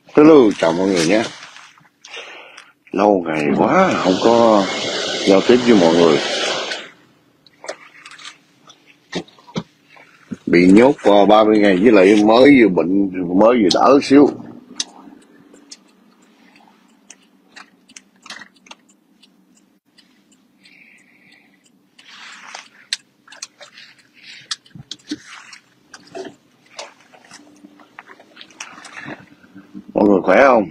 Hello, chào mọi người nhé. Lâu ngày quá không có giao tiếp với mọi người. Bị nhốt qua 30 ngày với lại mới vừa bệnh, mới vừa đỡ xíu. Mọi người khỏe không?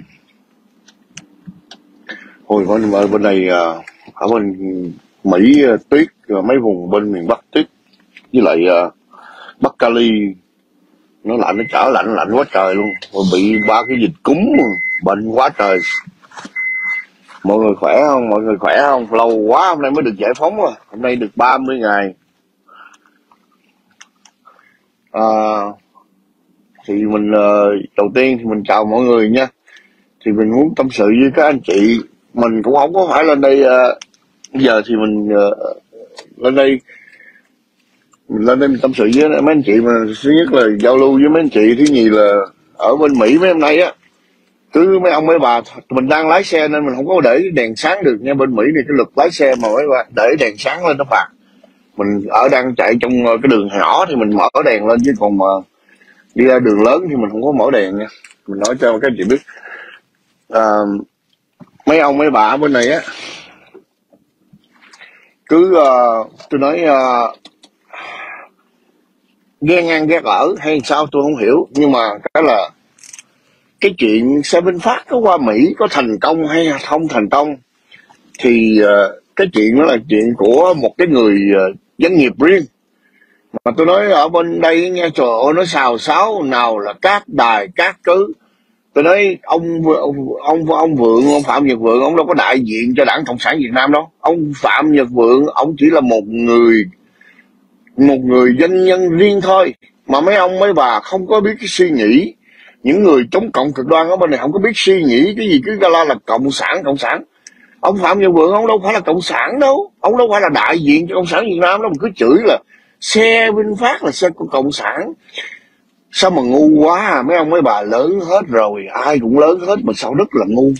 Hồi bên đây, ở bên Mỹ tuyết, mấy vùng bên miền Bắc tuyết, với lại Bắc Cali, nó lạnh, nó trở lạnh, lạnh quá trời luôn. Rồi bị ba cái dịch cúm, bệnh quá trời. Mọi người khỏe không? Mọi người khỏe không? Lâu quá hôm nay mới được giải phóng rồi. Hôm nay được 30 ngày. À, thì mình đầu tiên thì mình chào mọi người nha. Thì mình muốn tâm sự với các anh chị. Mình cũng không có phải lên đây giờ thì mình lên đây mình tâm sự với mấy anh chị, mà thứ nhất là giao lưu với mấy anh chị, thứ nhì là ở bên Mỹ mấy hôm nay á, cứ mấy ông mấy bà, mình đang lái xe nên mình không có để đèn sáng được nha. Bên Mỹ thì cái luật lái xe mà mấy bà để đèn sáng lên nó phạt. Mình đang chạy trong cái đường nhỏ thì mình mở đèn lên, chứ còn mà đi ra đường lớn thì mình không có mở đèn nha. Mình nói cho các anh chị biết. À, mấy ông mấy bà ở bên này á, cứ tôi nói ghen ăn ghét ở hay sao tôi không hiểu, nhưng mà cái là cái chuyện xe VinFast có qua Mỹ có thành công hay không thành công thì cái chuyện đó là chuyện của một cái người doanh nghiệp riêng. Mà tôi nói ở bên đây nghe, trời ơi, nó xào xáo, nào là các đài các cứ. Tôi nói ông Vượng, ông Phạm Nhật Vượng, ông đâu có đại diện cho Đảng Cộng sản Việt Nam đâu. Ông Phạm Nhật Vượng, ông chỉ là một người doanh nhân riêng thôi. Mà mấy ông mấy bà không có biết cái suy nghĩ. Những người chống cộng cực đoan ở bên này không có biết suy nghĩ cái gì, cứ la là cộng sản cộng sản. Ông Phạm Nhật Vượng ông đâu phải là cộng sản đâu, ông đâu phải là đại diện cho Cộng sản Việt Nam đâu, mà cứ chửi là xe VinFast là xe của cộng sản. Sao mà ngu quá à? Mấy ông mấy bà lớn hết rồi, ai cũng lớn hết mà sao rất là ngu.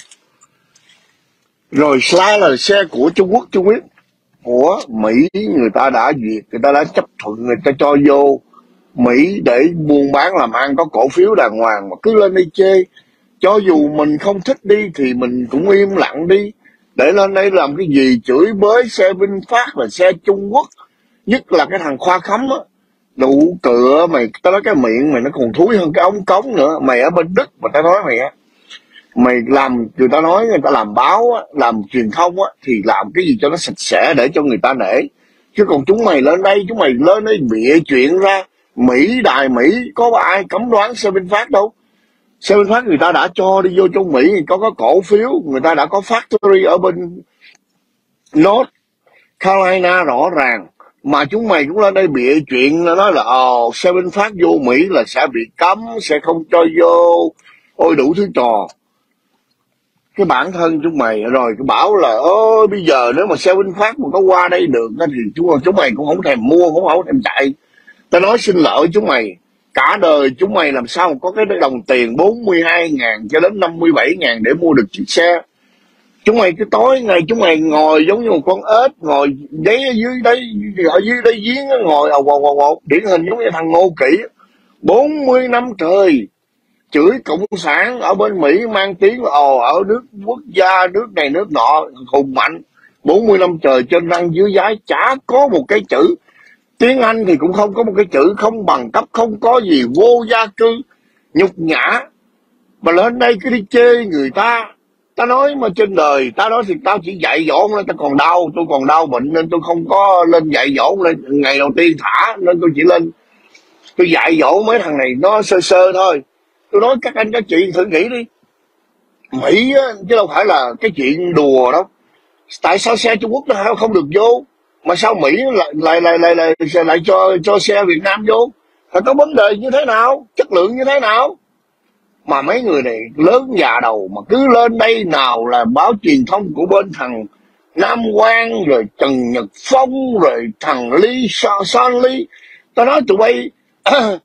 Rồi sai là xe của Trung Quốc, Trung Quốc của Mỹ, người ta đã duyệt, người ta đã chấp thuận, người ta cho vô Mỹ để buôn bán làm ăn, có cổ phiếu đàng hoàng, mà cứ lên đây chê. Cho dù mình không thích đi thì mình cũng im lặng đi, để lên đây làm cái gì chửi bới xe VinFast là xe Trung Quốc. Nhất là cái thằng Khoa Khắm á, đủ cựa mày, tao nói cái miệng mày nó còn thúi hơn cái ống cống nữa. Mày ở bên Đức mà tao nói mày á, mày làm, người ta nói người ta làm báo á, làm truyền thông á, thì làm cái gì cho nó sạch sẽ để cho người ta nể. Chứ còn chúng mày lên đây bịa chuyện ra. Đài Mỹ có ai cấm đoán xe VinFast đâu. Xe VinFast người ta đã cho đi vô trong Mỹ, có cổ phiếu, người ta đã có factory ở bên North Carolina rõ ràng. Mà chúng mày cũng lên đây bịa chuyện, nó nói là xe VinFast vô Mỹ là sẽ bị cấm, sẽ không cho vô, ôi đủ thứ trò. Cái bản thân chúng mày rồi cứ bảo là ôi bây giờ nếu mà xe VinFast mà có qua đây được thì chúng mày cũng không thèm mua, cũng không thèm chạy. Ta nói xin lỗi chúng mày, cả đời chúng mày làm sao mà có cái đồng tiền 42.000 cho đến 57.000 để mua được chiếc xe. Chúng mày cứ tối ngày chúng mày ngồi giống như một con ếch, ngồi giấy ở dưới đấy, ở dưới đấy giếng, ngồi điển hình giống như thằng Ngô Kỵ. 40 năm trời chửi cộng sản ở bên Mỹ, mang tiếng ở nước quốc gia, nước này nước nọ hùng mạnh. 40 năm trời trên răng dưới giái chả có một cái chữ. Tiếng Anh thì cũng không có một cái chữ, không bằng cấp, không có gì, vô gia cư, nhục nhã. Mà lên đây cứ đi chê người ta. Ta nói mà trên đời, ta nói thì tao chỉ dạy dỗ lên, tôi còn đau bệnh nên tôi không có lên dạy dỗ lên. Ngày đầu tiên thả nên tôi chỉ lên, tôi dạy dỗ mấy thằng này nó sơ sơ thôi. Tôi nói các anh các chị thử nghĩ đi, Mỹ á, chứ đâu phải là cái chuyện đùa đâu. Tại sao xe Trung Quốc nó không được vô, mà sao Mỹ lại cho xe Việt Nam vô? Phải có vấn đề như thế nào, chất lượng như thế nào? Mà mấy người này lớn già đầu mà cứ lên đây, nào là báo truyền thông của bên thằng Nam Quang, rồi Trần Nhật Phong, rồi thằng Lee Son Lee. Tao nói tụi bay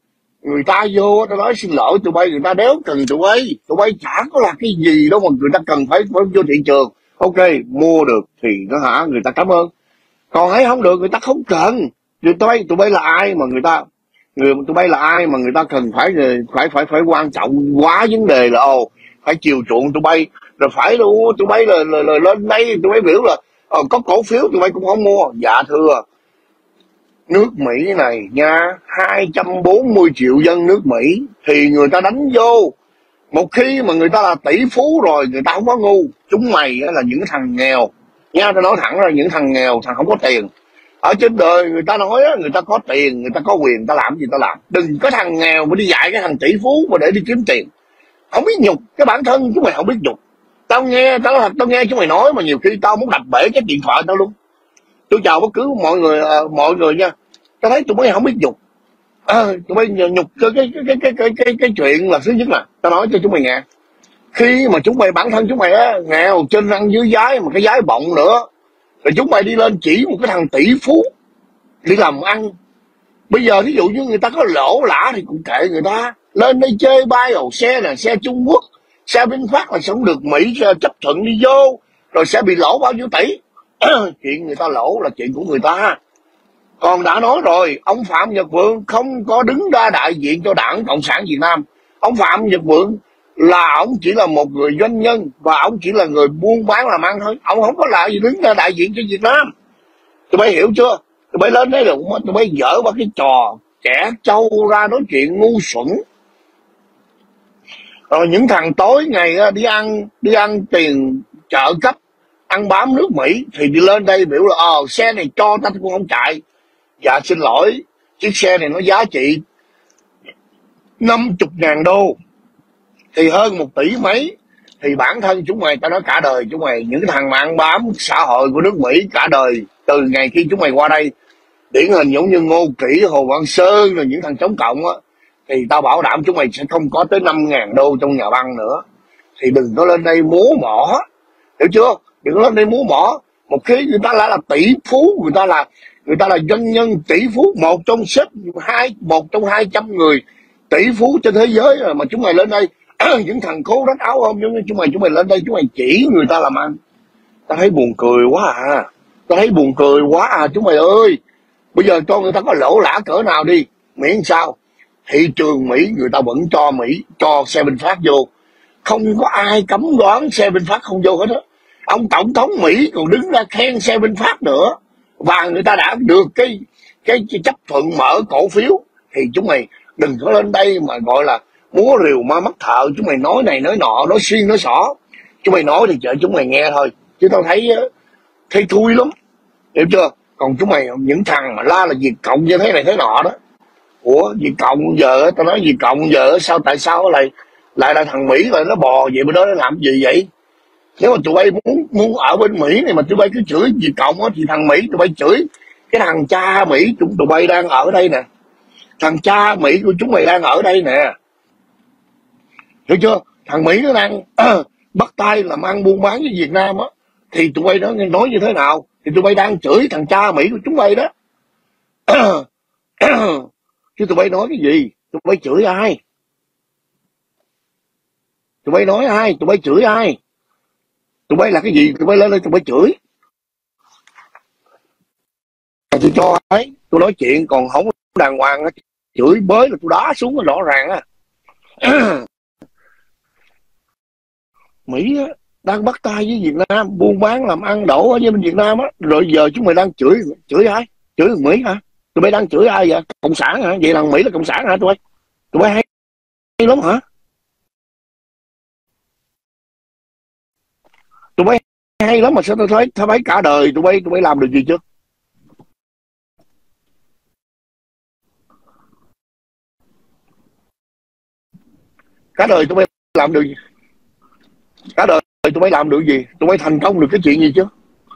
Người ta vô tao nói xin lỗi tụi bay, người ta đéo cần tụi bay chả có là cái gì đâu mà người ta cần phải vô thị trường. Ok, mua được thì nó hả, người ta cảm ơn, còn thấy không được người ta không cần. Tụi bay là ai mà tụi bay là ai mà người ta cần phải quan trọng quá vấn đề là phải chiều chuộng tụi bay, rồi phải luôn tụi bay là lên đây tụi bay biểu là có cổ phiếu tụi bay cũng không mua. Dạ thưa, nước Mỹ này nha, 240 triệu dân nước Mỹ thì người ta đánh vô. Một khi mà người ta là tỷ phú rồi, người ta không có ngu. Chúng mày là những thằng nghèo nha, tao nói thẳng ra, những thằng nghèo, thằng không có tiền. Ở trên đời người ta nói người ta có tiền, người ta có quyền, ta làm gì ta làm. Đừng có thằng nghèo mà đi dạy cái thằng tỷ phú mà để đi kiếm tiền, không biết nhục cái bản thân chúng mày, không biết nhục. Tao nghe chúng mày nói mà nhiều khi tao muốn đập bể cái điện thoại tao luôn. Tôi chào bất cứ mọi người nha. Tao thấy tụi bay không biết nhục. Tụi bay nhục cái chuyện là thứ nhất là tao nói cho chúng mày nghe, khi mà chúng mày bản thân chúng mày nghèo trên răng dưới giái, mà cái giái bọng nữa, rồi chúng mày đi lên chỉ một cái thằng tỷ phú đi làm ăn. Bây giờ ví dụ như người ta có lỗ lã thì cũng kệ người ta, lên đây chơi bay xe là xe Trung Quốc, xe VinFast là sẽ không được Mỹ chấp thuận đi vô, rồi sẽ bị lỗ bao nhiêu tỷ. Chuyện người ta lỗ là chuyện của người ta. Còn đã nói rồi, ông Phạm Nhật Vượng không có đứng ra đại diện cho Đảng Cộng sản Việt Nam. Ông Phạm Nhật Vượng là ông chỉ là một người doanh nhân, và ông chỉ là người buôn bán làm ăn thôi. Ông không có lại gì đứng ra đại diện cho Việt Nam. Tụi bay hiểu chưa? Tụi bay lên đấy đừng, tụi bay dở qua cái trò trẻ trâu ra nói chuyện ngu xuẩn. Rồi những thằng tối ngày đi ăn tiền trợ cấp, ăn bám nước Mỹ thì đi lên đây biểu là xe này cho ta cũng không chạy. Dạ xin lỗi, chiếc xe này nó giá trị 50.000 đô thì hơn 1 tỷ mấy. Thì bản thân chúng mày, tao nói cả đời chúng mày, những cái thằng mà ăn bám xã hội của nước Mỹ cả đời, từ ngày khi chúng mày qua đây, điển hình giống như Ngô Kỷ, Hồ Văn Sơn, rồi những thằng chống cộng á, thì tao bảo đảm chúng mày sẽ không có tới 5.000 đô trong nhà băng nữa. Thì đừng có lên đây múa mỏ, hiểu chưa? Đừng có lên đây múa mỏ. Một khi người ta là tỷ phú, người ta là doanh nhân tỷ phú, một trong 200 người tỷ phú trên thế giới rồi, mà chúng mày lên đây những thằng cố rách áo ôm giống như chúng mày lên đây chúng mày chỉ người ta làm ăn. Tao thấy buồn cười quá à, chúng mày ơi. Bây giờ cho người ta có lỗ lã cỡ nào đi, miễn sao thị trường Mỹ người ta vẫn cho xe VinFast vô, không có ai cấm đoán xe VinFast không vô hết á. Ông tổng thống Mỹ còn đứng ra khen xe VinFast nữa, và người ta đã được cái chấp thuận mở cổ phiếu. Thì chúng mày đừng có lên đây mà gọi là múa rìu ma mắt thợ, chúng mày nói này nói nọ, nói xuyên nói xỏ. Chúng mày nói thì chờ chúng mày nghe thôi, chứ tao thấy thui lắm, hiểu chưa? Còn chúng mày những thằng mà la là Việt Cộng như thế này thế nọ đó, ủa Việt Cộng giờ tao nói Việt Cộng giờ sao, tại sao lại là thằng Mỹ rồi nó bò về bên đó nó làm gì vậy? Nếu mà tụi bay muốn ở bên Mỹ này mà tụi bay cứ chửi Việt Cộng á, thì thằng Mỹ tụi bay chửi cái thằng cha Mỹ tụi bay đang ở đây nè, thằng cha Mỹ của chúng mày đang ở đây nè, hiểu chưa? Thằng Mỹ nó đang bắt tay làm ăn buôn bán với Việt Nam á, thì tụi bay nói như thế nào? Thì tụi bay đang chửi thằng cha Mỹ của chúng bay đó. Chứ tụi bay nói cái gì? Tụi bay chửi ai? Tụi bay nói ai? Tụi bay chửi ai? Tụi bay là cái gì? Tụi bay lên đây tụi bay chửi. Tôi cho ấy, tôi nói chuyện còn không đàng hoàng, chửi bới là tôi đá xuống rõ ràng á. Mỹ á, đang bắt tay với Việt Nam buôn bán làm ăn đổ ở bên Việt Nam á, rồi giờ chúng mày đang chửi ai? Chửi thằng Mỹ hả? Tụi bay đang chửi ai vậy? Cộng sản hả? Vậy thằng Mỹ là cộng sản hả tụi bay hay lắm hả? Tụi bay hay lắm mà sao tao thấy cả đời tụi bay làm được gì chưa? Cả đời tụi bay làm được gì? Cả đời tụi bay làm được gì? Tụi bay thành công được cái chuyện gì chứ?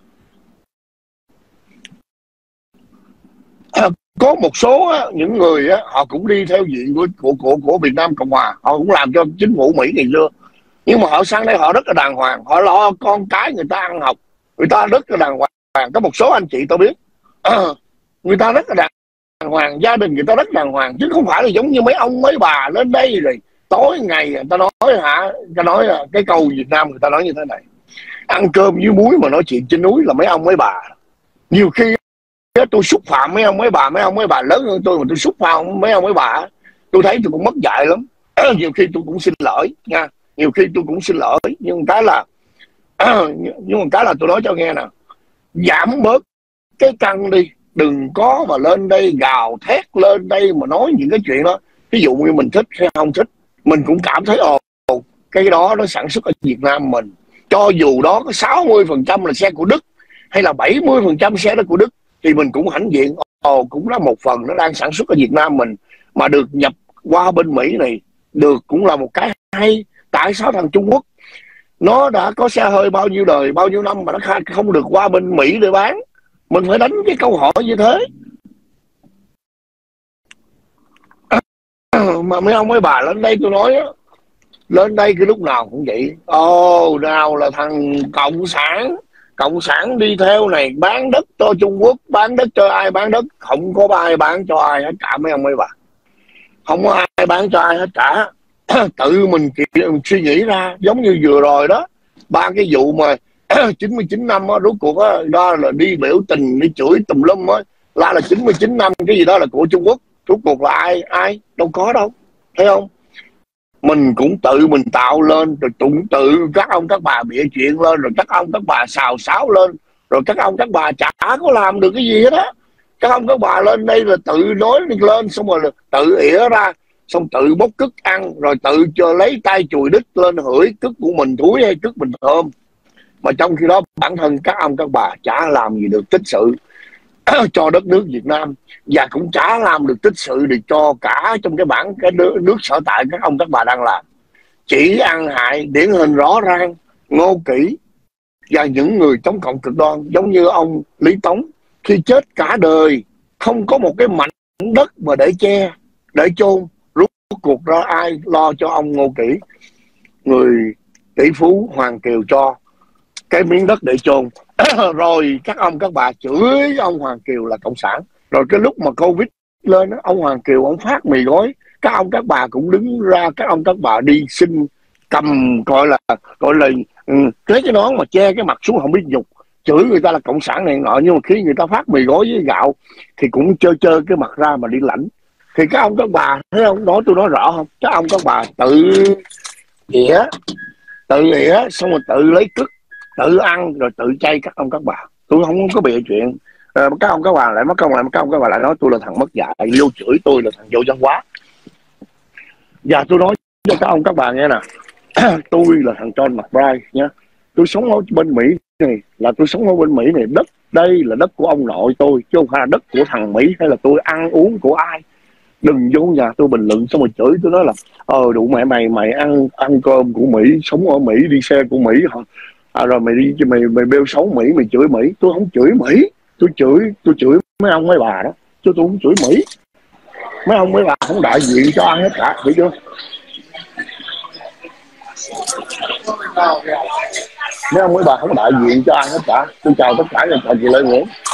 Có một số những người họ cũng đi theo diện của Việt Nam Cộng Hòa, họ cũng làm cho chính phủ Mỹ ngày xưa, nhưng mà họ sang đây họ rất là đàng hoàng, họ lo con cái người ta ăn học, người ta rất là đàng hoàng. Có một số anh chị tôi biết người ta rất là đàng hoàng, gia đình người ta rất đàng hoàng, chứ không phải là giống như mấy ông mấy bà lên đây rồi tối ngày người ta nói hả, ta nói là cái câu Việt Nam người ta nói như thế này: ăn cơm với muối mà nói chuyện trên núi là mấy ông mấy bà. Nhiều khi tôi xúc phạm mấy ông mấy bà lớn hơn tôi mà tôi xúc phạm mấy ông mấy bà, tôi thấy tôi cũng mất dạy lắm. Nhiều khi tôi cũng xin lỗi nha, nhiều khi tôi cũng xin lỗi, nhưng cái là nhưng cái là tôi nói cho nghe nè, giảm bớt cái căng đi, đừng có mà lên đây gào thét, lên đây mà nói những cái chuyện đó. Ví dụ như mình thích hay không thích, mình cũng cảm thấy cái đó nó sản xuất ở Việt Nam mình, cho dù đó có 60% là xe của Đức hay là 70% xe đó của Đức, thì mình cũng hãnh diện cũng là một phần nó đang sản xuất ở Việt Nam mình, mà được nhập qua bên Mỹ này được cũng là một cái hay. Tại sao thằng Trung Quốc nó đã có xe hơi bao nhiêu đời bao nhiêu năm mà nó không được qua bên Mỹ để bán? Mình phải đánh cái câu hỏi như thế. Mà mấy ông mấy bà lên đây tôi nói á, lên đây cái lúc nào cũng vậy. Nào là thằng cộng sản đi theo này bán đất cho Trung Quốc, bán đất cho ai bán đất, không có ai bán cho ai hết cả mấy ông mấy bà, không có ai bán cho ai hết cả. Tự mình suy nghĩ ra, giống như vừa rồi đó, ba cái vụ mà 99 năm đó, rốt cuộc đó là đi biểu tình, đi chửi tùm lum á, là 99 năm cái gì đó là của Trung Quốc, rốt cuộc là ai đâu có đâu, thấy không? Mình cũng tự mình tạo lên, rồi cũng tự các ông các bà bịa chuyện lên, rồi các ông các bà xào xáo lên, rồi các ông các bà chả có làm được cái gì hết á. Các ông các bà lên đây là tự nói lên, xong rồi là tự ỉa ra, xong tự bốc cứt ăn, rồi tự lấy tay chùi đít lên hửi cứt của mình thúi hay cứt mình thơm. Mà trong khi đó bản thân các ông các bà chả làm gì được tích sự cho đất nước Việt Nam, và cũng chả làm được tích sự để cho cả trong cái nước sở tại các ông các bà đang làm. Chỉ ăn hại, điển hình rõ ràng Ngô Kỷ và những người chống cộng cực đoan giống như ông Lý Tống, khi chết cả đời không có một cái mảnh đất mà để che, để chôn, rốt cuộc ra ai lo cho ông Ngô Kỷ, người tỷ phú Hoàng Kiều, cho cái miếng đất để chôn. Rồi các ông các bà chửi ông Hoàng Kiều là cộng sản. Rồi cái lúc mà Covid lên, ông Hoàng Kiều ông phát mì gói, các ông các bà cũng đứng ra, các ông các bà đi xin, cầm gọi là cái nón mà che cái mặt xuống không biết nhục, chửi người ta là cộng sản này nọ. Nhưng mà khi người ta phát mì gói với gạo thì cũng trơ cái mặt ra mà đi lãnh. Thì các ông các bà thấy không, tôi nói rõ không, các ông các bà tự ỉa xong rồi tự lấy cứt, tự ăn rồi tự chay các ông các bà. Tôi không có bịa chuyện. Các ông các bà lại mất công, các ông các bà lại nói tôi là thằng mất dạy, vô chửi tôi là thằng vô văn hóa. Và tôi nói cho các ông các bà nghe nè, tôi là thằng John McBride nha. Tôi sống ở bên Mỹ này, là tôi sống ở bên Mỹ này, đất đây là đất của ông nội tôi, chứ không phải là đất của thằng Mỹ hay là tôi ăn uống của ai. Đừng vô nhà tôi bình luận xong rồi chửi tôi nói là đủ mẹ mày ăn cơm của Mỹ, sống ở Mỹ, đi xe của Mỹ hả? Rồi mày bêu xấu Mỹ, mày chửi Mỹ. Tôi không chửi Mỹ, tôi chửi mấy ông mấy bà đó, chứ tôi không chửi Mỹ. Mấy ông mấy bà không đại diện cho ai hết cả, hiểu chưa? Mấy ông mấy bà không đại diện cho ai hết cả. Tôi chào tất cả các chị Lê Nguyễn.